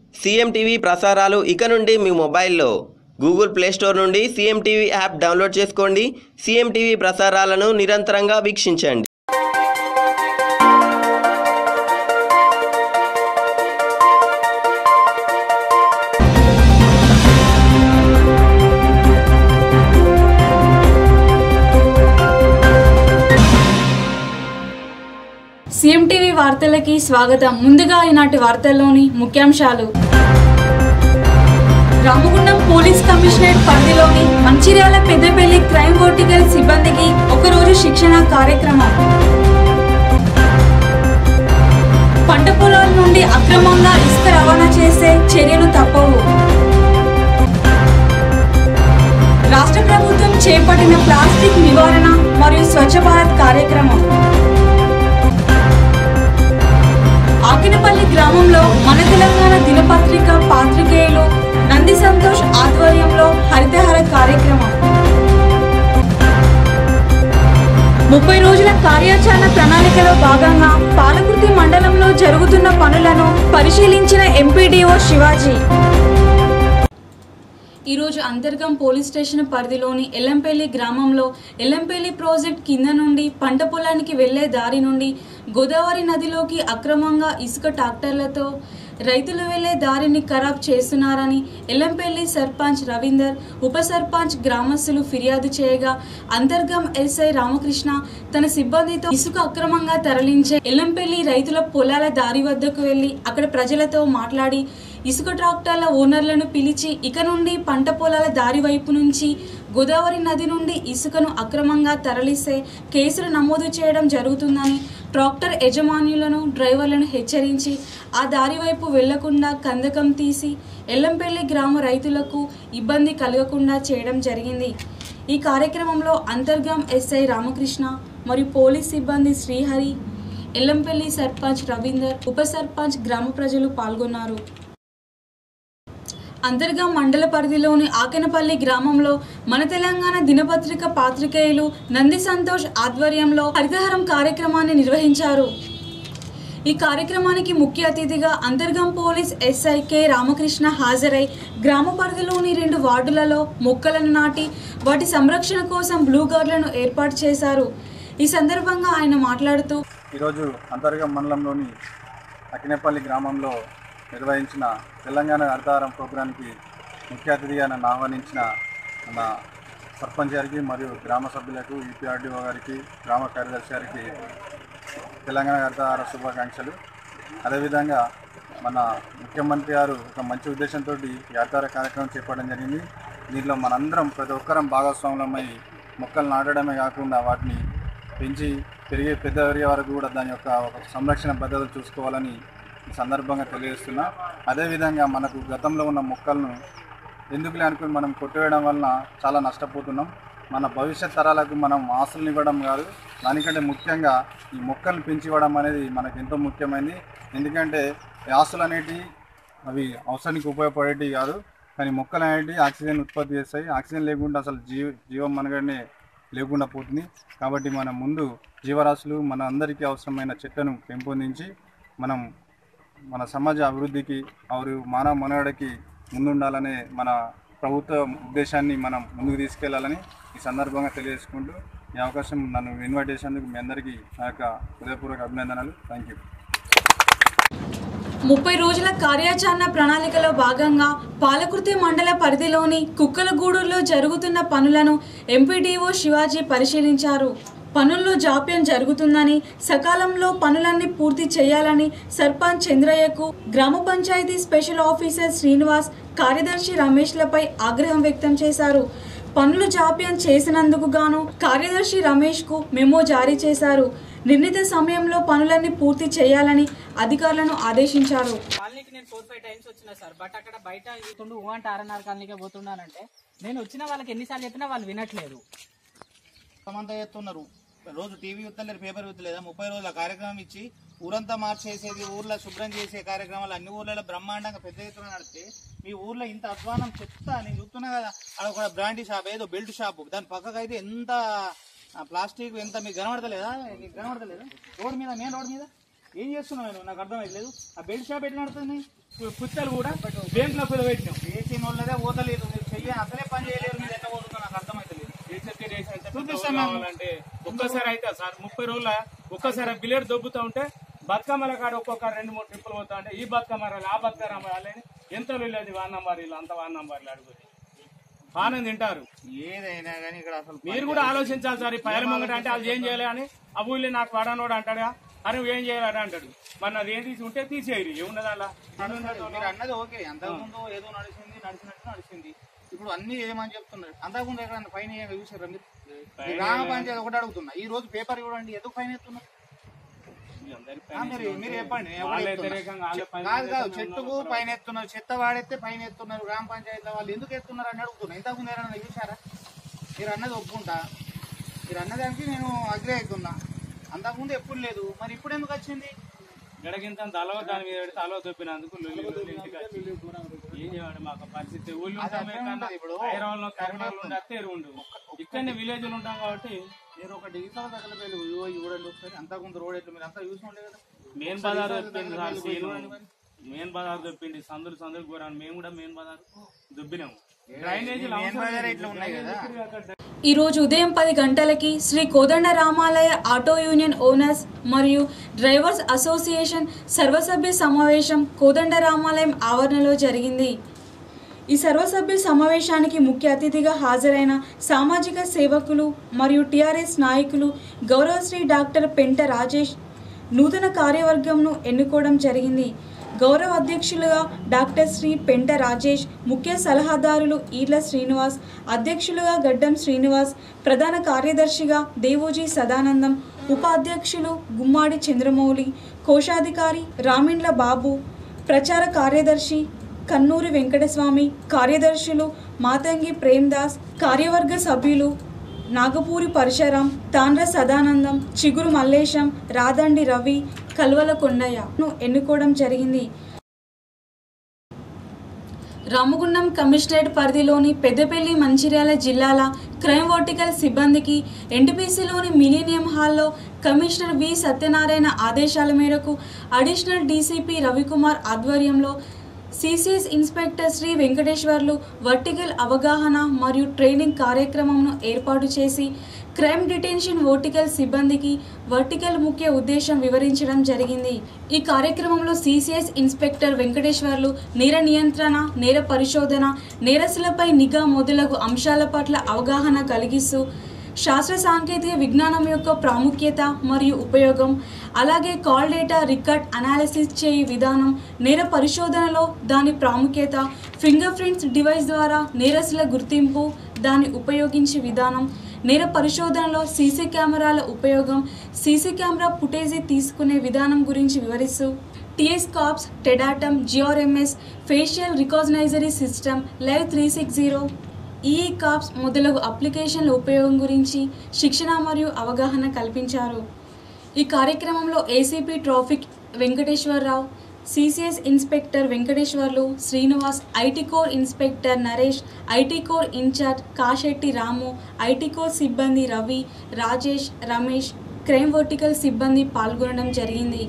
CM TV ప్రసారాలు ఇక నుండి మీ మొబైల్లో గూగుల్ ప్లే స్టోర్ నుండి సీఎం టీవీ యాప్ డౌన్లోడ్ చేసుకోండి. సీఎం టీవీ ప్రసారాలను నిరంతరంగా వీక్షించండి. సీఎం టీవీ వార్తలకి స్వాగతం. ముందుగా ఈనాటి వార్తల్లోని ముఖ్యాంశాలు. రామగుండం పోలీస్ కమిషనరేట్ పరిధిలోని మంచిర్యాల పెద్దపల్లి క్రైమ్ వర్టికల్ సిబ్బందికి ఒకరోజు శిక్షణ కార్యక్రమం. పంట పొలాల నుండి అక్రమంగా ఇసుక రవాణా చేసే చర్యలు తప్పవు. రాష్ట్ర ప్రభుత్వం చేపట్టిన ప్లాస్టిక్ నివారణ మరియు స్వచ్ఛ భారత్ కార్యక్రమం. ఆకినపల్లి గ్రామంలో మన తెలంగాణ దినపత్రిక పాత్రికేయులు నంది సంతోష్ ఆధ్వర్యంలో హరితహార కార్యక్రమం. 30 రోజుల కార్యాచరణ ప్రణాళికలో భాగంగా పాలకుర్తి మండలంలో జరుగుతున్న పనులను పరిశీలించిన ఎంపీడీఓ శివాజీ. ఈరోజు అంతర్గం పోలీస్ స్టేషన్ పరిధిలోని ఎల్లంపల్లి గ్రామంలో ఎల్లంపల్లి ప్రాజెక్ట్ కింద నుండి పంట పొలానికి వెళ్లే దారి నుండి గోదావరి నదిలోకి అక్రమంగా ఇసుక ట్రాక్టర్లతో రైతులు వెళ్లే దారిని ఖరాబ్ చేస్తున్నారని ఎల్లంపల్లి సర్పంచ్ రవీందర్, ఉప సర్పంచ్ గ్రామస్తులు ఫిర్యాదు చేయగా అంతర్గం ఎస్ఐ రామకృష్ణ తన సిబ్బందితో ఇసుక అక్రమంగా తరలించే ఎల్లంపల్లి రైతుల పొలాల దారి వద్దకు వెళ్లి అక్కడ ప్రజలతో మాట్లాడి ఇసుక ట్రాక్టర్ల ఓనర్లను పిలిచి ఇక నుండి పంట పొలాల దారి వైపు నుంచి గోదావరి నది నుండి ఇసుకను అక్రమంగా తరలిస్తే కేసులు నమోదు చేయడం జరుగుతుందని ట్రాక్టర్ యజమానులను డ్రైవర్లను హెచ్చరించి ఆ దారి వైపు వెళ్లకుండా కందకం తీసి ఎల్లంపల్లి గ్రామ రైతులకు ఇబ్బంది కలగకుండా చేయడం జరిగింది. ఈ కార్యక్రమంలో అంతర్గం ఎస్ఐ రామకృష్ణ మరియు పోలీస్ సిబ్బంది శ్రీహరి, ఎల్లంపల్లి సర్పంచ్ రవీందర్, ఉప సర్పంచ్ గ్రామ ప్రజలు పాల్గొన్నారు. అంతర్గం మండల పరిధిలోని ఆకెనపల్లి గ్రామంలో మన తెలంగాణ దినపత్రిక పాత్రికేయులు నంది సంతోష్ ఆధ్వర్యంలో హరితహారం కార్యక్రమాన్ని నిర్వహించారు. ఈ కార్యక్రమానికి ముఖ్య అతిథిగా Antargam police SI K Ramakrishna హాజరై గ్రామ పరిధిలోని 2 వార్డులలో మొక్కలను నాటి వాటి సంరక్షణ కోసం బ్లూ గార్డులను ఏర్పాటు చేశారు. ఈ సందర్భంగా ఆయన మాట్లాడుతూ, ఈరోజు అంతర్గం మండలంలోని అకినేపల్లి గ్రామంలో నిర్వహించిన తెలంగాణ హరితహారం ప్రోగ్రాంకి ముఖ్య అతిథిగా నన్ను ఆహ్వానించిన మన సర్పంచ్ గారికి మరియు గ్రామ సభ్యులకు, ఈపీఆర్డీఓ గారికి, గ్రామ కార్యదర్శి గారికి తెలంగాణ హరితహార శుభాకాంక్షలు. అదేవిధంగా మన ముఖ్యమంత్రి గారు ఒక మంచి ఉద్దేశంతో ఈ హరితహార కార్యక్రమం చేపట్టడం జరిగింది. దీంట్లో మనందరం ప్రతి ఒక్కరం భాగస్వాములమై మొక్కలు నాటడమే కాకుండా వాటిని పెంచి పెరిగే పెద్ద పెరిగే వరకు కూడా దాని యొక్క ఒక సంరక్షణ పద్ధతులు చూసుకోవాలని ఈ సందర్భంగా తెలియజేస్తున్నా. అదేవిధంగా మనకు గతంలో ఉన్న మొక్కలను ఎందుకులే అనుకుని మనం కొట్టివేయడం వలన చాలా నష్టపోతున్నాం. మన భవిష్యత్ తరాలకు మనం ఆస్తులను ఇవ్వడం కాదు, దానికంటే ముఖ్యంగా ఈ మొక్కలను పెంచి ఇవ్వడం అనేది మనకు ఎంతో ముఖ్యమైనది. ఎందుకంటే ఆస్తులు అనేటివి అవి అవసరానికి ఉపయోగపడేటివి కాదు, కానీ మొక్కలు అనేటివి ఆక్సిజన్ ఉత్పత్తి చేస్తాయి. ఆక్సిజన్ లేకుండా అసలు జీవం మనగానే లేకుండా పోతుంది. కాబట్టి మనం ముందు జీవరాశులు మన అందరికీ అవసరమైన చెట్లను పెంపొందించి మన సమాజ అభివృద్ధికి మానవ మనుగడకి ముందుండాలనే మన ప్రభుత్వ ఉద్దేశాన్ని మనం ముందుకు తీసుకెళ్లాలని ఈ సందర్భంగా తెలియజేసుకుంటూ ఈ అవకాశం నన్ను ఇన్వైట్ చేసేందుకు మీ అందరికీ నా యొక్క హృదయపూర్వక అభినందనలు. Thank you. 30 రోజుల కార్యాచరణ ప్రణాళికలో భాగంగా పాలకుర్తి మండల పరిధిలోని కుక్కలగూడూరులో జరుగుతున్న పనులను ఎంపీడీఓ శివాజీ పరిశీలించారు. పనుల్లో జాప్యం జరుగుతుందని, సకాలంలో పనులన్నీ పూర్తి చేయాలని సర్పంచ్ చంద్రయ్యకు గ్రామ పంచాయతీ స్పెషల్ ఆఫీసర్ శ్రీనివాస్, కార్యదర్శి రమేష్లపై ఆగ్రహం వ్యక్తం చేశారు. పనులు జాప్యం చేసినందుకు గాను కార్యదర్శి రమేష్కు మెమో జారీ చేశారు. నిర్ణీత సమయంలో పనులన్నీ పూర్తి చేయాలని అధికారులను ఆదేశించారు. నేను 4-5 టైమ్స్ వచ్చినా సార్, బట్ అక్కడ బయట ఆర్ఎన్ఆర్ కాలనీకే పోతున్నానంటే నేను వచ్చిన వాళ్ళకి ఎన్నిసార్లు చెప్పినా వాళ్ళు వినట్లేదు. అంతా చేస్తున్నారు. రోజు టీవీ చూస్తలేరు, పేపర్ చూస్తలేదా? 30 రోజుల కార్యక్రమం ఇచ్చి ఊరంతా మార్చేసేది, ఊర్లో శుభ్రం చేసే కార్యక్రమాలు అన్ని ఊర్లలో బ్రహ్మాండంగా పెద్ద ఎత్తున నడిస్తే మీ ఊర్లో ఇంత అధ్వానం చెప్తా నేను చూస్తున్నా కదా. అక్కడ ఒక బ్రాండీ షాప్, ఏదో బెల్ట్ షాప్, దాని పక్కకు అయితే ఎంత ప్లాస్టిక్, ఎంత మీకు కనబడతలేదా? రోడ్ మీద, మెయిన్ రోడ్ మీద ఏం చేస్తున్నావు? నాకు అర్థమైతలేదు. ఆ బెల్ట్ షాప్ ఎట్లా నడుతుంది? పుస్తలు కూడా బ్యాంకులో పెట్టినాం. వేసిన వాళ్ళదే పోతలేదు, మీరు చెయ్యి అసలే పని చేయలేరు, మీరు ఎట్లా పోతుందో నాకు అర్థమైతలేదు. చూపిస్తామంటే ఒక్కసారి అయితే సార్ 30 రోజుల ఒక్కసారి బిలేట్ దొబ్బుతా ఉంటే బతుకమ్మల కాడ ఒక్కొక్క 2-3 ట్రిప్పులు పోతా ఉంటే ఈ బతుకమ్మ ఆ బతుకమ్మ రాలని ఎంత వెళ్ళేది వాన్నంబారీలు అంత వాన్నంబారీలు అడుగుతుంది ఆనంద్ తింటారు. ఏదైనా కానీ ఇక్కడ అసలు మీరు కూడా ఆలోచించాలి సార్. ఈ పైల ముంగట అంటే అది ఏం చేయాలి అని ఆ ఊళ్ళో నాకు వాడనోడు అంటాడా, అరే ఏం చేయాలని అంటాడు. మరి అది ఏం తీసి ఉంటే తీసేయరు, ఏమున్నది అలా. మీరు అన్నది ఓకే, అంతకుముందు ఏదో నడిచింది, ఇప్పుడు అన్ని ఏమని చెప్తున్నారు. అంతకుముందు ఎక్కడ ఫైన్ చూసారా మీరు? గ్రామ పంచాయతీ ఒకటి అడుగుతున్నా, ఈ రోజు పేపర్ చూడండి, ఎందుకు ఫైన్ ఎత్తున్నారు మీరు చెప్పండి. కాదు చెట్టుకు పైన ఎత్తున్నారు, చెత్త వాడెత్తే పైన ఎత్తున్నారు, గ్రామ పంచాయతీ వాళ్ళు ఎందుకు ఎత్తున్నారు అని అడుగుతున్నారు. ఇంతకుముందు ఏమన్నా చూసారా? మీరు అన్నది ఒప్పుకుంటా, మీరు అన్నదానికి నేను అగ్రి అవుతున్నా. అంతకుముందు ఎప్పుడు లేదు, మరి ఇప్పుడు ఎందుకు వచ్చింది? గడకింత తలో దాని మీద పెడితే అలో తొప్పినందుకు ఏం చేయాలి మాకు పరిస్థితి. ఊళ్ళు ఇప్పుడు హైదరాబాద్ కరీంనగర్ ఉండి అత్తే ఉండు, ఇక్కడనే విలేజ్లు ఉంటాం కాబట్టి మీరు ఒక డిజిటల్ తగ్గలేదు చూడండి ఒకసారి. అంతకుముందు రోడ్ ఎట్లా మీరు అంతా చూసి ఉండే కదా. మెయిన్ బజార్ దొప్పింది మెయిన్ బజార్ దొప్పింది, సందులు కూరాను. మేము కూడా మెయిన్ బజార్ దొబ్బినాము. ఈ రోజు ఉదయం 10 గంటలకి Shri Kodanda Ramalaya auto union owners మరియు డ్రైవర్స్ అసోసియేషన్ సర్వసభ్య సమావేశం కోదండ రామాలయం ఆవరణలో జరిగింది. ఈ సర్వసభ్య సమావేశానికి ముఖ్య అతిథిగా హాజరైన సామాజిక సేవకులు మరియు టీఆర్ఎస్ నాయకులు గౌరవశ్రీ డాక్టర్ పెంట రాజేష్ నూతన కార్యవర్గంను ఎన్నుకోవడం జరిగింది. గౌరవ అధ్యక్షులుగా డాక్టర్ శ్రీ పెంట రాజేష్, ముఖ్య సలహాదారులు ఈర్ల శ్రీనివాస్, అధ్యక్షులుగా గడ్డం శ్రీనివాస్, ప్రధాన కార్యదర్శిగా దేవోజీ సదానందం, ఉపాధ్యక్షులు గుమ్మాడి చంద్రమౌళి, కోశాధికారి రామిండ్ల బాబు, ప్రచార కార్యదర్శి కన్నూరి వెంకటస్వామి, కార్యదర్శులు మాతంగి ప్రేమ్దాస్, కార్యవర్గ సభ్యులు నాగపూరి పరశురాం, తాండ్ర సదానందం, చిగురు మల్లేశం, రాదండి రవి, కల్వల కొండయ్యను ఎన్నుకోవడం జరిగింది. రామగుండం కమిషనరేట్ పరిధిలోని పెద్దపల్లి మంచిర్యాల జిల్లాల క్రైమ్ వర్టికల్ సిబ్బందికి ఎన్టీపీసీలోని మిలీనియం హాల్లో కమిషనర్ వి సత్యనారాయణ ఆదేశాల మేరకు అడిషనల్ డీసీపీ రవికుమార్ ఆధ్వర్యంలో CCS inspector Shri Venkateswarlu vertical అవగాహన మరియు ట్రైనింగ్ కార్యక్రమంను ఏర్పాటు చేసి క్రైమ్ డిటెన్షన్ వర్టికల్ సిబ్బందికి వర్టికల్ ముఖ్య ఉద్దేశం వివరించడం జరిగింది. ఈ కార్యక్రమంలో సిసిఎస్ ఇన్స్పెక్టర్ వెంకటేశ్వర్లు నేర నియంత్రణ, నేర పరిశోధన, నేరస్తులపై నిఘా మొదలగు అంశాల పట్ల అవగాహన కలిగిస్తూ శాస్త్ర సాంకేతిక విజ్ఞానం యొక్క ప్రాముఖ్యత మరియు ఉపయోగం, అలాగే కాల్ డేటా రికార్డ్ అనాలిసిస్ చేయు విధానం, నేర పరిశోధనలో దాని ప్రాముఖ్యత, ఫింగర్ ప్రింట్స్ డివైస్ ద్వారా నేరస్తుల గుర్తింపు, దాన్ని ఉపయోగించే విధానం, నేర పరిశోధనలో సీసీ కెమెరాల ఉపయోగం, సీసీ కెమెరా ఫుటేజీ తీసుకునే విధానం గురించి వివరిస్తూ టీఎస్ కాప్స్, టెడాటమ్, GRMS, facial recognition system, live 360, E caps మొదలగు అప్లికేషన్ల ఉపయోగం గురించి శిక్షణ మరియు అవగాహన కల్పించారు. ఈ కార్యక్రమంలో ACP traffic Venkateswara Rao, CCS inspector Venkateswarlu, Srinivas, IT core inspector Naresh, IT core in charge Kasetti Ramu, IT core సిబ్బంది రవి, రాజేష్, రమేష్, క్రైమ్ వర్టికల్ సిబ్బంది పాల్గొనడం జరిగింది.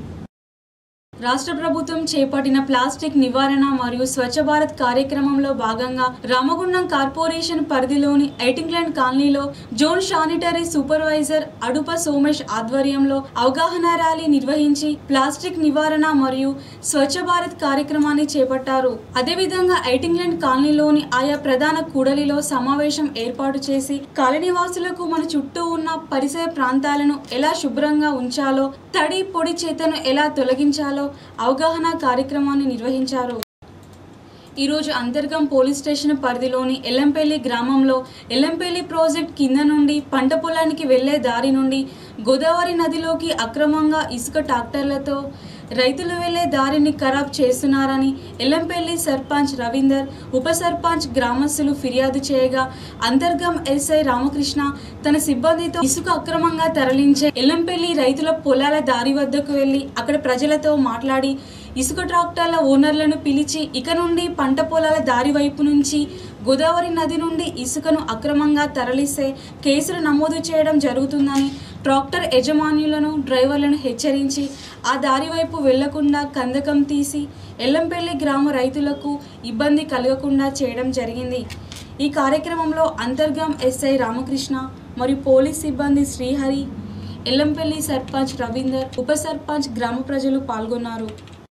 రాష్ట్ర ప్రభుత్వం చేపట్టిన ప్లాస్టిక్ నివారణ మరియు స్వచ్ఛ భారత్ కార్యక్రమంలో భాగంగా రామగుండం కార్పొరేషన్ పరిధిలోని ఐటింగ్లాండ్ కాలనీలో zone sanitary supervisor Adupa Somesh ఆధ్వర్యంలో అవగాహన ర్యాలీ నిర్వహించి ప్లాస్టిక్ నివారణ మరియు స్వచ్ఛ భారత్ కార్యక్రమాన్ని చేపట్టారు. అదేవిధంగా ఐటింగ్లాండ్ కాలనీలోని ఆయా ప్రధాన కూడలిలో సమావేశం ఏర్పాటు చేసి కాలనీవాసులకు మన చుట్టూ ఉన్న పరిసర ప్రాంతాలను ఎలా శుభ్రంగా ఉంచాలో, తడి పొడి చెత్తను ఎలా తొలగించాలో అవగాహన కార్యక్రమాన్ని నిర్వహించారు. ఈరోజు అంతర్గం పోలీస్ స్టేషన్ పరిధిలోని ఎల్లంపల్లి గ్రామంలో ఎల్లంపల్లి ప్రాజెక్ట్ కింద నుండి పంట పొలానికి వెళ్లే దారి నుండి గోదావరి నదిలోకి అక్రమంగా ఇసుక ట్రాక్టర్లతో రైతులు వెళ్లే దారిని ఖరాబ్ చేస్తున్నారని ఎల్లంపల్లి సర్పంచ్ రవీందర్, ఉప సర్పంచ్ గ్రామస్తులు ఫిర్యాదు చేయగా అంతర్గం ఎస్ఐ రామకృష్ణ తన సిబ్బందితో ఇసుక అక్రమంగా తరలించే ఎల్లంపల్లి రైతుల పొలాల దారి వద్దకు వెళ్లి అక్కడ ప్రజలతో మాట్లాడి ఇసుక ట్రాక్టర్ల ఓనర్లను పిలిచి ఇక నుండి పంట పొలాల దారి వైపు నుంచి గోదావరి నది నుండి ఇసుకను అక్రమంగా తరలిస్తే కేసులు నమోదు చేయడం జరుగుతుందని, ట్రాక్టర్ యజమానులను డ్రైవర్లను హెచ్చరించి ఆ దారి వైపు వెళ్లకుండా కందకం తీసి ఎల్లంపల్లి గ్రామ రైతులకు ఇబ్బంది కలగకుండా చేయడం జరిగింది. ఈ కార్యక్రమంలో అంతర్గాం ఎస్ఐ రామకృష్ణ మరియు పోలీస్ సిబ్బంది శ్రీహరి, ఎల్లంపల్లి సర్పంచ్ రవీందర్, ఉప సర్పంచ్, గ్రామ ప్రజలు పాల్గొన్నారు.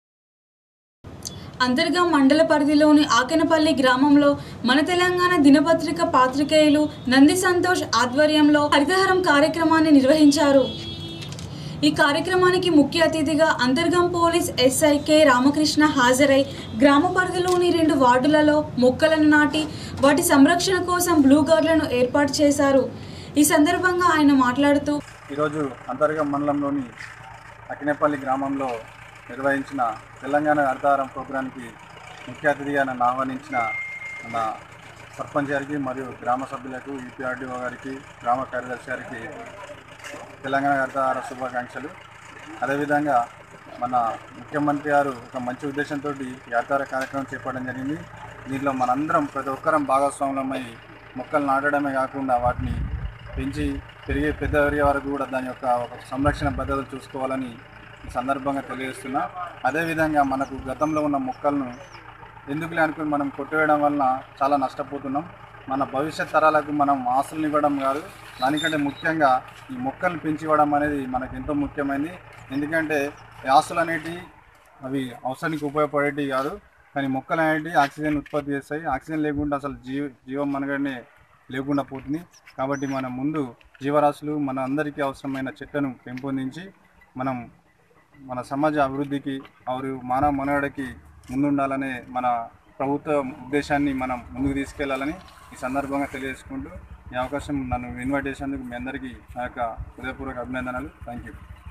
అంతర్గాం మండల పరిధిలోని ఆకెనపల్లి గ్రామంలో మన తెలంగాణ దినపత్రిక పాత్రికేయులు నంది సంతోష్ ఆధ్వర్యంలో హరితహారం కార్యక్రమాన్ని నిర్వహించారు. ఈ కార్యక్రమానికి ముఖ్య అతిథిగా Antargam police SI K Ramakrishna హాజరై గ్రామ పరిధిలోని 2 వార్డులలో మొక్కలను నాటి వాటి సంరక్షణ కోసం బ్లూ గార్డులను ఏర్పాటు చేశారు. ఈ సందర్భంగా ఆయన మాట్లాడుతూ, ఈరోజు అంతర్గాం మండలంలోని అకినేపల్లి గ్రామంలో నిర్వహించిన తెలంగాణ హరితహారం ప్రోగ్రాంకి ముఖ్య అతిథిగా నన్ను ఆహ్వానించిన మన సర్పంచ్ గారికి మరియు గ్రామ సభ్యులకు, ఈపీఆర్డీఓ గారికి, గ్రామ కార్యదర్శి గారికి తెలంగాణ హరితహార శుభాకాంక్షలు. అదేవిధంగా మన ముఖ్యమంత్రి గారు ఒక మంచి ఉద్దేశంతో ఈ హరితహార కార్యక్రమం చేపట్టడం జరిగింది. దీంట్లో మనందరం ప్రతి ఒక్కరం భాగస్వాములమై మొక్కలు నాటడమే కాకుండా వాటిని పెంచి పెరిగే పెద్ద పెరిగే వరకు కూడా దాని యొక్క ఒక సంరక్షణ పద్ధతులు చూసుకోవాలని ఈ సందర్భంగా తెలియజేస్తున్నా. అదేవిధంగా మనకు గతంలో ఉన్న మొక్కలను ఎందుకులే అనుకుని మనం కొట్టివేయడం వలన చాలా నష్టపోతున్నాం. మన భవిష్యత్ తరాలకు మనం ఆస్తులను ఇవ్వడం కాదు, దానికంటే ముఖ్యంగా ఈ మొక్కలను పెంచి ఇవ్వడం అనేది మనకు ఎంతో ముఖ్యమైనది. ఎందుకంటే ఆస్తులు అనేటివి అవి అవసరానికి ఉపయోగపడేటివి కాదు, కానీ మొక్కలు అనేటివి ఆక్సిజన్ ఉత్పత్తి చేస్తాయి. ఆక్సిజన్ లేకుండా అసలు జీవం మనగానే లేకుండా పోతుంది. కాబట్టి మనం ముందు జీవరాశులు మన అందరికీ అవసరమైన చెట్లను పెంపొందించి మనం మన సమాజ అభివృద్ధికి మానవ మనుగడకి ముందుండాలనే మన ప్రభుత్వ ఉద్దేశాన్ని మనం ముందుకు తీసుకెళ్లాలని ఈ సందర్భంగా తెలియజేసుకుంటూ ఈ అవకాశం నన్ను ఇన్వైట్ చేసేందుకు మీ అందరికీ నా యొక్క హృదయపూర్వక అభినందనలు. Thank you.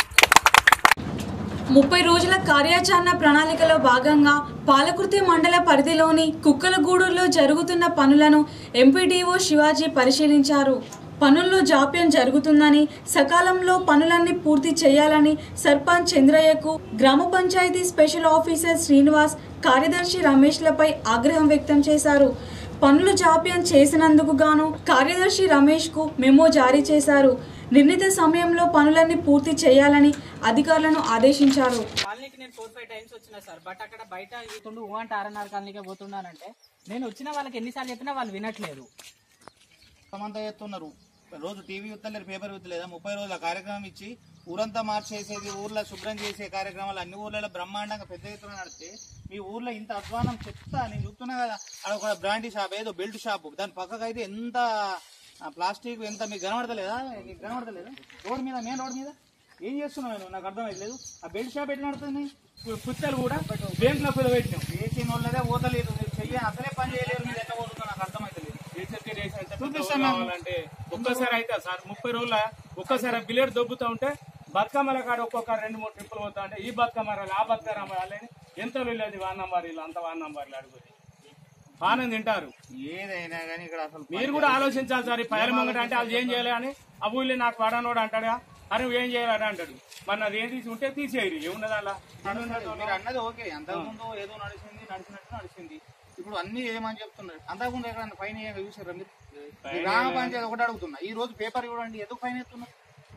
30 రోజుల కార్యాచరణ ప్రణాళికలో భాగంగా పాలకుర్తి మండల పరిధిలోని కుక్కలగూడూరులో జరుగుతున్న పనులను ఎంపీడీఓ శివాజీ పరిశీలించారు. పనుల్లో జాప్యం జరుగుతుందని, సకాలంలో పనులన్నీ పూర్తి చేయాలని సర్పంచ్ చంద్రయ్యకు గ్రామ పంచాయతీ స్పెషల్ ఆఫీసర్ శ్రీనివాస్, కార్యదర్శి రమేష్లపై ఆగ్రహం వ్యక్తం చేశారు. పనులు జాప్యం చేసినందుకు గాను కార్యదర్శి రమేష్కు మెమో జారీ చేశారు. నిర్ణీత సమయంలో పనులన్నీ పూర్తి చేయాలని అధికారులను ఆదేశించారు. కాలనీకి నేను 4-5 టైమ్స్ వచ్చినా సార్, బట్ అక్కడ బయట ఇస్తుండు అంటే ఆర్ఎన్ఆర్ కాలనీకే పోతున్నానంటే నేను వచ్చిన వాళ్ళకి ఎన్నిసార్లు చెప్పినా వాళ్ళు వినట్లేదు. అంతా చేస్తున్నారు. రోజు టీవీ ఉత్తలేరు, పేపర్ ఉత్తలేదా, 30 రోజుల కార్యక్రమం ఇచ్చి ఊరంతా మార్చేసేది, ఊర్లో శుభ్రం చేసే కార్యక్రమాలు అన్ని ఊర్లలో బ్రహ్మాండంగా పెద్ద ఎత్తున నడిస్తే మీ ఊర్లో ఇంత అధ్వానం చెప్తా నేను చూస్తున్నా కదా. అక్కడ ఒక బ్రాండీ షాప్, ఏదో బెల్ట్ షాప్, దాని పక్కకు అయితే ఎంత ప్లాస్టిక్, ఎంత మీకు కనబడతలేదా? రోడ్ మీద, మెయిన్ రోడ్ మీద ఏం చేస్తున్నావు? నాకు అర్థమైతలేదు. ఆ బెల్ట్ షాప్ ఎట్లా నడుతుంది? పుస్తలు కూడా బ్యాంకులో పెట్టినాం, వేసిన వాళ్ళదే పోతలేదు. మీరు చెయ్యి అసలే పని చేయలేరు, మీరు ఎట్లా పోతుందో నాకు అర్థమైతలేదు. చూపిస్తానంటే ఒక్కసారి అయితే సార్ 30 రోజుల ఒక్కసారి బిలేట్ దొబ్బుతా ఉంటే బతుకమ్మల కాడ ఒక్కొక్క 2-3 ట్రిప్పులు పోతా ఉంటే ఈ బతుకమ్మ ఆ బతుకమ్మ ఎంత వెళ్ళేది వాన్నమ్మారీలు, అంత వాన్నమ్మారీలు అడుగుతుంది ఆనంద్ తింటారు. ఏదైనా కానీ ఇక్కడ అసలు మీరు కూడా ఆలోచించాలి సార్. ఈ పైల ముంగట అంటే అది ఏం చేయాలి అని ఆ ఊళ్ళో నాకు వాడనోడు అంటాడు, అరే ఏం చేయాలని అంటాడు. మరి అది ఏం తీసి ఉంటే తీసేయరు, ఏమున్నది అలా. మీరు అన్నది ఓకే, అంతకుముందు ఏదో నడిచినట్టు నడిచింది. ఇప్పుడు అన్ని ఏమని చెప్తున్నారు. అంతకుముందు ఎక్కడ ఫైన్ చూసారా మీరు? గ్రామ పంచాయతీ ఒకటి అడుగుతున్నా, ఈ రోజు పేపర్ చూడండి, ఎందుకు ఫైన్ ఎత్తున్నారు?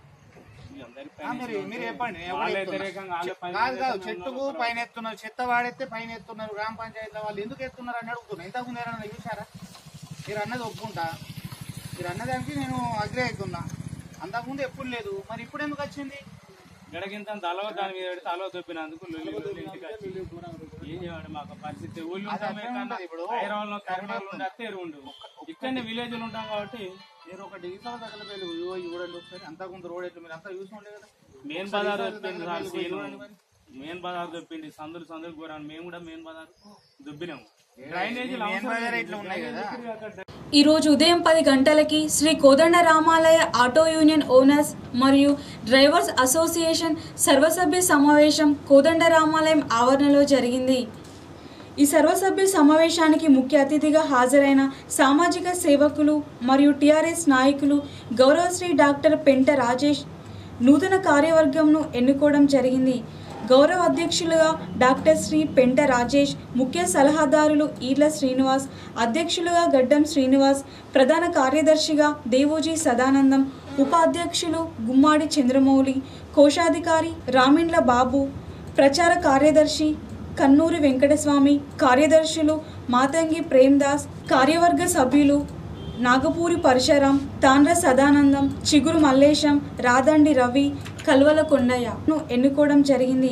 మీరు చెప్పండి. కాదు, చెట్టుకు పైన ఎత్తున్నారు, చెత్త వాడెత్తే పైన ఎత్తున్నారు. గ్రామ పంచాయతీ వాళ్ళు ఎందుకు ఎత్తున్నారు అని అడుగుతున్నారు. ఇంతకుముందు ఏమన్నా చూసారా? మీరు అన్నది ఒప్పుకుంటా, మీరు అన్నదానికి నేను అగ్రి అవుతున్నా. అంతకుముందు ఎప్పుడు లేదు, మరి ఇప్పుడు ఎందుకు వచ్చింది? గడకింత తలో దాని మీద పెడితే అలో దొప్పినందుకు ఏం చేయాలి? మాకు పరిస్థితి ఊళ్ళు హైదరాబాద్ కరీంనగర్ ఉండి అత్తే ఉండు, ఇక్కడనే విలేజ్లు ఉంటాం కాబట్టి మీరు ఒక డిజిటల్ తగలపేలు చూడండి ఒకసారి. అంతకుముందు రోడ్ ఎట్లా మీరు అంతా చూసుకుంటే కదా. మెయిన్ బజార్ దొప్పింది, మెయిన్ బజార్ దొప్పింది, సందులు కూర మేము కూడా మెయిన్ బజార్ దొబ్బినాము. డ్రైనేజీలు ఇట్లా ఉన్నాయి కదా. ఈ రోజు ఉదయం 10 గంటలకి Shri Kodanda Ramalaya auto union owners మరియు డ్రైవర్స్ అసోసియేషన్ సర్వసభ్య సమావేశం కోదండ రామాలయం ఆవరణలో జరిగింది. ఈ సర్వసభ్య సమావేశానికి ముఖ్య అతిథిగా హాజరైన సామాజిక సేవకులు మరియు టీఆర్ఎస్ నాయకులు గౌరవశ్రీ డాక్టర్ పెంట రాజేష్ నూతన కార్యవర్గంను ఎన్నుకోవడం జరిగింది. గౌరవ అధ్యక్షులుగా డాక్టర్ శ్రీ పెంట రాజేష్, ముఖ్య సలహాదారులు ఈర్ల శ్రీనివాస్, అధ్యక్షులుగా గడ్డం శ్రీనివాస్, ప్రధాన కార్యదర్శిగా దేవోజీ సదానందం, ఉపాధ్యక్షులు గుమ్మాడి చంద్రమౌళి, కోశాధికారి రామిండ్ల బాబు, ప్రచార కార్యదర్శి కన్నూరి వెంకటస్వామి, కార్యదర్శులు మాతంగి ప్రేమ్దాస్, కార్యవర్గ సభ్యులు నాగపూరి పరశురాం, తాండ్ర సదానందం, చిగురు మల్లేశం, రాదండి రవి, కల్వల కొండయ్యను ఎన్నుకోవడం జరిగింది.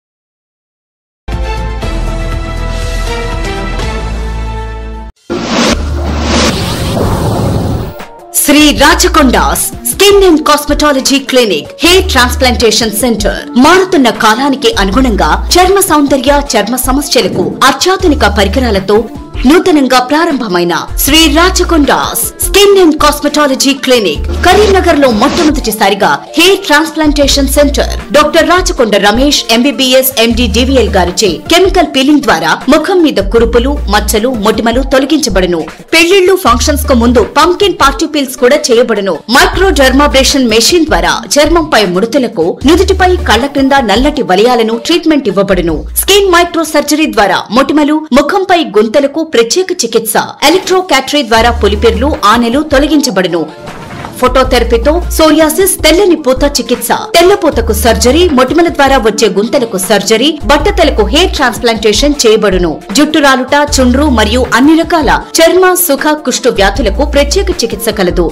Shri Rachakondas skin and cosmetology clinic, hair transplantation centre. మారుతున్న కాలానికి అనుగుణంగా చర్మ సౌందర్య, చర్మ సమస్యలకు అత్యాధునిక పరికరాలతో నూతనంగా ప్రారంభమైన Shri Rachakondas skin and cosmetology clinic Karimnagar లో మొట్టమొదటిసారిగా hair transplantation centre. Doctor Rachakonda Ramesh MBBS MD DVL గారిచే కెమికల్ పీలింగ్ ద్వారా ముఖం మీద కురుపులు, మచ్చలు, మొటిమలు తొలగించబడును. పెళ్లిళ్లు, ఫంక్షన్స్ కు ముందు పంకిన్ పార్టీ పీల్స్ కూడా చేయబడును. మైక్రో డర్మాబ్రేషన్ మెషిన్ ద్వారా చర్మంపై ముడతలకు, నుదుటిపై, కళ్ల క్రింద నల్లటి వలయాలను ట్రీట్మెంట్ ఇవ్వబడును. స్కిన్ మైక్రో సర్జరీ ద్వారా మొటిమలు, ముఖంపై గుంతలకు ప్రత్యేక చికిత్స. ఎలక్ట్రో క్యాటరీ ద్వారా పులిపిర్లు, ఆనెలు తొలగించబడును. ఫోటోథెరపీతో సోరియాసిస్, తెల్లని పూత చికిత్స, తెల్లపూతకు సర్జరీ, మొటిమల ద్వారా వచ్చే గుంతలకు సర్జరీ, బట్టతలకు హెయిర్ ట్రాన్స్ప్లాంటేషన్ చేయబడును. జుట్టు రాలుట, చుండ్రు మరియు అన్ని రకాల చర్మ, సుఖ, కుష్టు వ్యాధులకు ప్రత్యేక చికిత్స కలదు.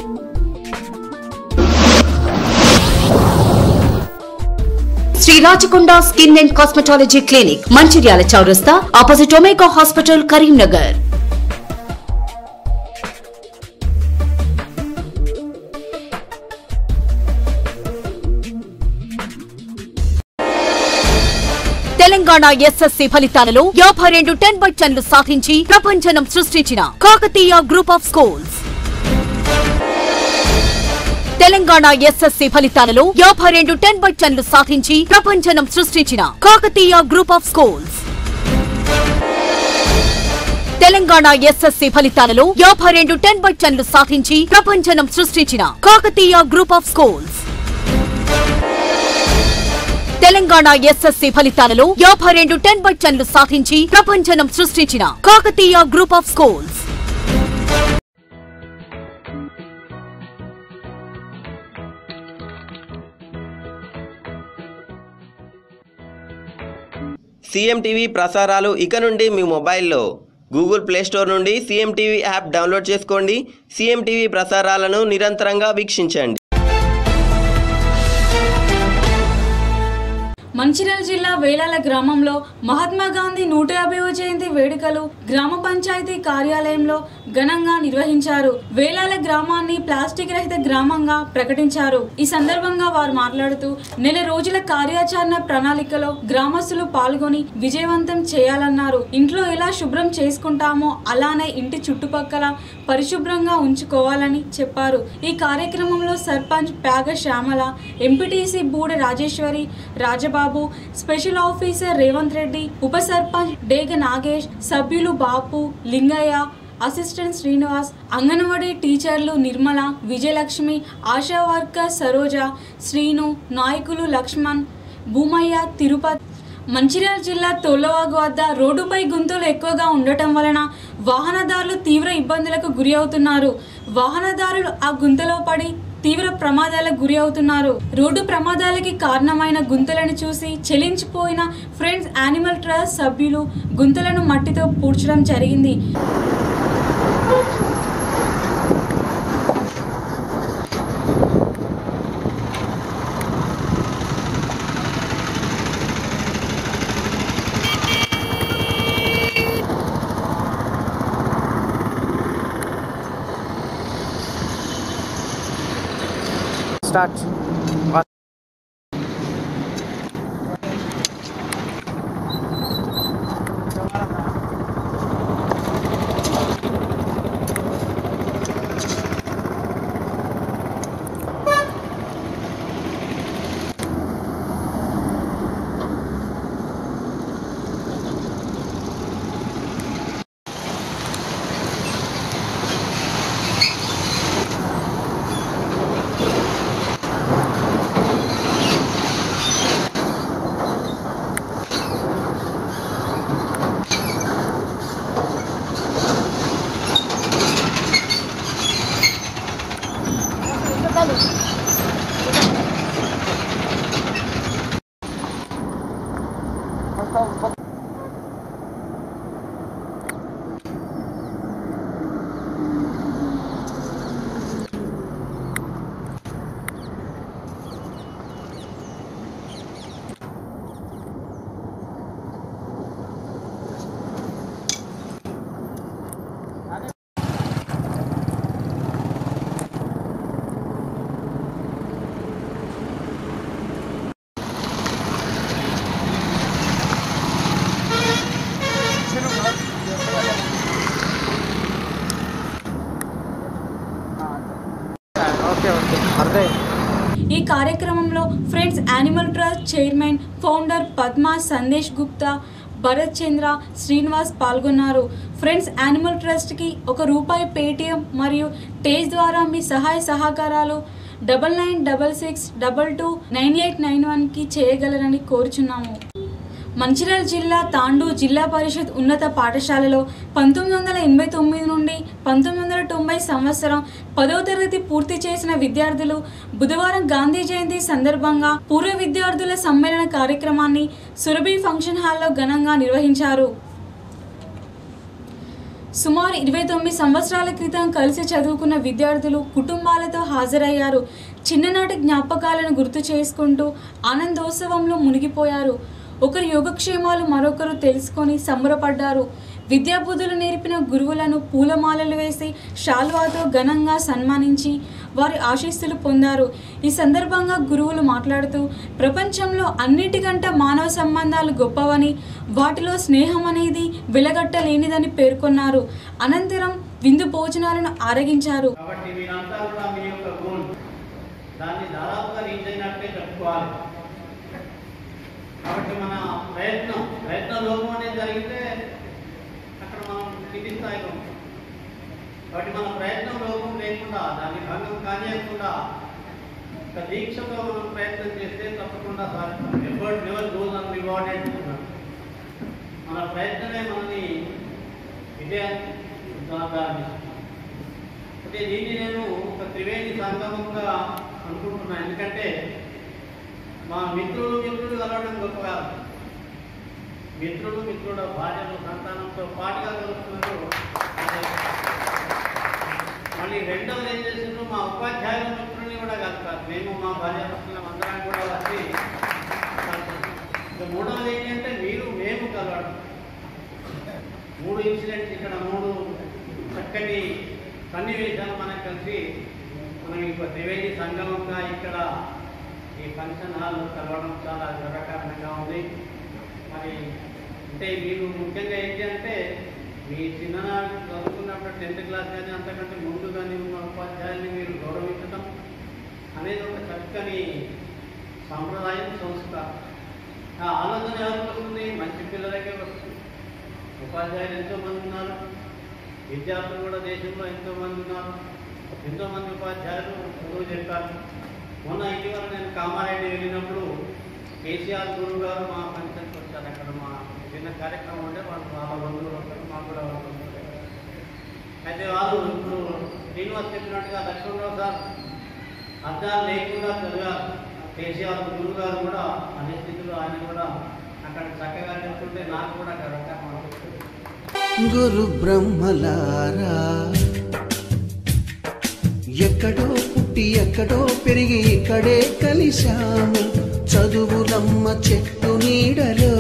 Shri Rachakonda skin and cosmetology clinic, Mancherial చౌరస్తా, opposite Omega hospital, Karimnagar. Telangana SSC ఫలితాలలో 52 10/10 సాధించి ప్రపంచనం సృష్టించిన Kakatiya group of schools. Telangana SSC ఫలితాలలో 52 10/10 సాధించి ప్రపంచనం సృష్టించిన Kakatiya group of schools. Telangana SSC ఫలితాలలో 52 10/10 సాధించి ప్రపంచనం సృష్టించిన Kakatiya group of schools. Telangana SSC ఫలితాలలో 52 10/10 సాధించి ప్రపంచనం సృష్టించిన Kakatiya group of schools. CMTV ప్రసారాలు ఇక నుండి మీ మొబైల్లో గూగుల్ ప్లే స్టోర్ నుండి CMTV యాప్ డౌన్లోడ్ చేసుకోండి. CMTV ప్రసారాలను నిరంతరంగా వీక్షించండి. మంచిర్యాల జిల్లా వేలాల గ్రామంలో మహాత్మా గాంధీ 150వ జయంతి వేడుకలు గ్రామ పంచాయతీ కార్యాలయంలో ఘనంగా నిర్వహించారు. వేలాల గ్రామాన్ని ప్లాస్టిక్ రహిత గ్రామంగా ప్రకటించారు. ఈ సందర్భంగా వారు మాట్లాడుతూ నెల రోజుల కార్యాచరణ ప్రణాళికలో గ్రామస్తులు పాల్గొని విజయవంతం చేయాలన్నారు. ఇంట్లో ఎలా శుభ్రం చేసుకుంటామో అలానే ఇంటి చుట్టుపక్కల పరిశుభ్రంగా ఉంచుకోవాలని చెప్పారు. ఈ కార్యక్రమంలో sarpanch Pyaga Shyamala, MPTC Buda Rajeshwari, Rajababu, special officer Revanth Reddy, ఉప సర్పంచ్ డేగ నాగేష్, సభ్యులు బాపు, లింగయ్య, అసిస్టెంట్ శ్రీనివాస్, అంగన్వాడీ టీచర్లు నిర్మల, విజయలక్ష్మి, ఆశా వర్కర్ సరోజ, శ్రీను, నాయకులు లక్ష్మణ్, భూమయ్య, తిరుపతి. మంచిర్యాల జిల్లా తోళ్లవాగు వద్ద రోడ్డుపై గుంతలు ఎక్కువగా ఉండటం వలన వాహనదారులు తీవ్ర ఇబ్బందులకు గురి అవుతున్నారు. వాహనదారులు ఆ గుంతలో పడి తీవ్ర ప్రమాదాలకు గురి అవుతున్నారు. రోడ్డు ప్రమాదాలకి కారణమైన గుంతలను చూసి చెలించిపోయిన ఫ్రెండ్స్ యానిమల్ ట్రస్ట్ సభ్యులు గుంతలను మట్టితో పూడ్చడం జరిగింది. Start. ఈ కార్యక్రమంలో friends animal trust chairman founder Padma, Sandesh Gupta, Bharat Chandra, Srinivas పాల్గొన్నారు. ఫ్రెండ్స్ యానిమల్ ట్రస్ట్కి ₹1 పేటిఎం మరియు టేజ్ ద్వారా మీ సహాయ సహకారాలు 9966229891కి చేయగలరని కోరుచున్నాము. మంచిర్యాల జిల్లా తాండూరు జిల్లా పరిషత్ ఉన్నత పాఠశాలలో 1989 నుండి 1990 సంవత్సరం 10వ తరగతి పూర్తి చేసిన విద్యార్థులు బుధవారం గాంధీ జయంతి సందర్భంగా పూర్వ విద్యార్థుల సమ్మేళన కార్యక్రమాన్ని సురభి ఫంక్షన్ హాల్లో ఘనంగా నిర్వహించారు. సుమారు 29 సంవత్సరాల క్రితం కలిసి చదువుకున్న విద్యార్థులు కుటుంబాలతో హాజరయ్యారు. చిన్ననాటి జ్ఞాపకాలను గుర్తు చేసుకుంటూ ఆనందోత్సవంలో మునిగిపోయారు. ఒకరి యోగక్షేమాలు మరొకరు తెలుసుకొని సంబరపడ్డారు. విద్యాబుద్ధులు నేర్పిన గురువులను పూలమాలలు వేసి శాల్వాతో ఘనంగా సన్మానించి వారి ఆశీస్సులు పొందారు. ఈ సందర్భంగా గురువులు మాట్లాడుతూ ప్రపంచంలో అన్నిటికంటే మానవ సంబంధాలు గొప్పవని, వాటిలో స్నేహం అనేది వెలగట్టలేనిదని పేర్కొన్నారు. అనంతరం విందు భోజనాలను ఆరగించారు. కాబట్టి మన ప్రయత్న లోపం అనేది జరిగితే అక్కడ మనం కింది స్థాయిలో ఉంటాం. కాబట్టి మన ప్రయత్నం లోపం లేకుండా, దాన్ని భంగం కానియకుండా ఒక దీక్షతో మనం ప్రయత్నం చేస్తే తప్పకుండా సాధిస్తాం. Effort never goes unrewarded. మన ప్రయత్నమే మనల్ని విజయాన్ని అంటే దీన్ని నేను ఒక త్రివేణి సంగమంగా అనుకుంటున్నాను. ఎందుకంటే మా మిత్రుడు కలవడం గొప్ప కాదు. మిత్రుడు భార్యలు సంతానంతో పాటుగా కలుస్తున్నారు. మళ్ళీ రెండవది ఏం చేస్తున్నారు, మా ఉపాధ్యాయుల మిత్రుల్ని కూడా కలుపుతారు. మేము మా భార్యాభర్తలం అందరం కూడా వచ్చి ఇంకా మూడవది ఏంటంటే మేము కలవడం. 3 ఇన్సిడెంట్స్ ఇక్కడ 3 చక్కటి సన్నివేశాలు మనకు కలిసి మనం ఇప్పుడు త్రివేణి సంగమంగా ఇక్కడ ఈ ఫంక్షన్ హాల్ కలవడం చాలా గర్వకారణంగా ఉంది. మరి అంటే మీరు ముఖ్యంగా ఏంటి అంటే మీ చిన్ననాడు చదువుకున్నప్పుడు 10th క్లాస్ కానీ అంతకంటే ముందు కానీ ఉన్న ఉపాధ్యాయుల్ని మీరు గౌరవించడం అనేది ఒక చక్కని సాంప్రదాయం, సంస్కారం. ఆ ఆలోచన ఎవరికి వస్తుంది? మంచి పిల్లలకే వస్తుంది. ఉపాధ్యాయులు ఎంతోమంది ఉన్నారు, విద్యార్థులు కూడా దేశంలో ఎంతోమంది ఉన్నారు. ఎంతోమంది ఉపాధ్యాయులు చదువు చెప్పారు. మొన్న ఇటీవల నేను కామారెడ్డి వెళ్ళినప్పుడు కేసీఆర్ గురువు గారు మా ఫంక్షన్కి వచ్చారు. అక్కడ మా చిన్న కార్యక్రమం ఉంటే వాళ్ళు చాలా బంధువులు ఉంటారు, మాకు కూడా వాళ్ళు. అయితే వాళ్ళు ఇప్పుడు శ్రీనివాస్ చెప్పినట్టుగా లక్ష్మణరావు సార్ అర్థాలు లేకుండా చదివారు. కేసీఆర్ గురువు గారు కూడా అనే స్థితిలో ఆయన కూడా అక్కడ చక్కగా చెప్తుంటే నాకు కూడా గర్వకారణం అనిపిస్తుంది. గురు బ్రహ్మలారా, ఎక్కడో పుట్టి ఎక్కడో పెరిగి ఇక్కడే కలిశాము. చదువులమ్మ చెట్టు నీడలో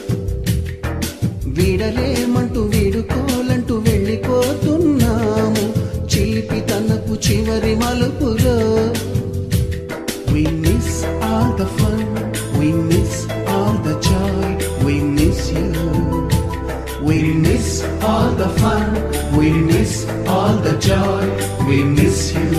వీడలేమంటూ వీడుకోలంటూ వెళ్ళిపోతున్నాము. చిలిపి తనకు చివరి మలుపులో we miss all the fun, we miss all the joy, we miss you. We miss all the fun, we miss all the joy, we miss you.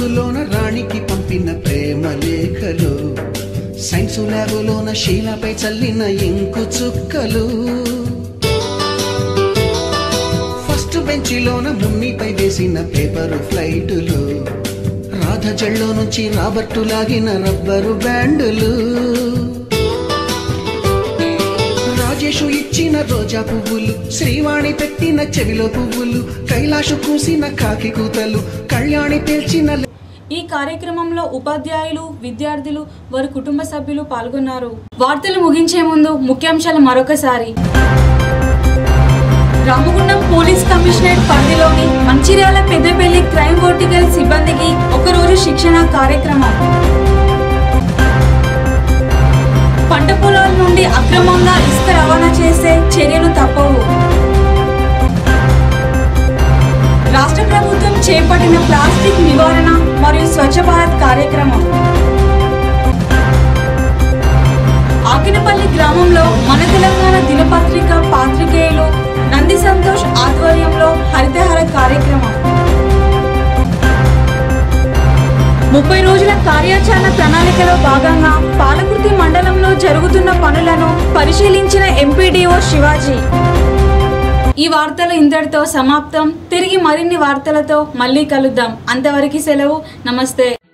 బస్సులోన రాణికి పంపిన ప్రేమ లేఖలు, సైన్సు ల్యాబులోన శీలపై చల్లిన ఇంకు చుక్కలు, ఫస్ట్ బెంచిలోన మున్నిపై వేసిన పేపరు ఫ్లైటులు, రాధ జల్లో నుంచి రాబర్టు లాగిన rubber బ్యాండులు, Rajesh ఇచ్చిన రోజా పువ్వులు, శ్రీవాణి పెట్టిన చెవిలో పువ్వులు, కైలాషు కూసిన కాకి కూతలు, కళ్యాణి పేల్చిన. ఈ కార్యక్రమంలో ఉపాధ్యాయులు, విద్యార్థులు, వారి కుటుంబ సభ్యులు పాల్గొన్నారు. వార్తలు ముగించే ముందు ముఖ్యాంశాలు మరొకసారి. రామగుండం పోలీస్ కమిషనరేట్ పరిధిలోని మంచిర్యాల పెద్దపల్లి క్రైమ్ వర్టికల్ సిబ్బందికి ఒకరోజు శిక్షణ కార్యక్రమం. పంట పొలాల నుండి అక్రమంగా ఇసుక రవాణా చేసే చర్యలు తప్పవు. రాష్ట్ర ప్రభుత్వం చేపట్టిన ప్లాస్టిక్ నివారణ మరియు స్వచ్ఛ భారత్ కార్యక్రమం. ఆకినపల్లి గ్రామంలో మన తెలంగాణ దినపత్రిక పాత్రికేయులు నంది సంతోష్ ఆధ్వర్యంలో హరితహార కార్యక్రమం. 30 రోజుల కార్యాచరణ ప్రణాళికలో భాగంగా పాలకుర్తి మండలంలో జరుగుతున్న పనులను పరిశీలించిన ఎంపీడీఓ శివాజీ. ఈ వార్తలు ఇంతటితో సమాప్తం. తిరిగి మరిన్ని వార్తలతో మళ్ళీ కలుద్దాం. అంతవరకు సెలవు. నమస్తే.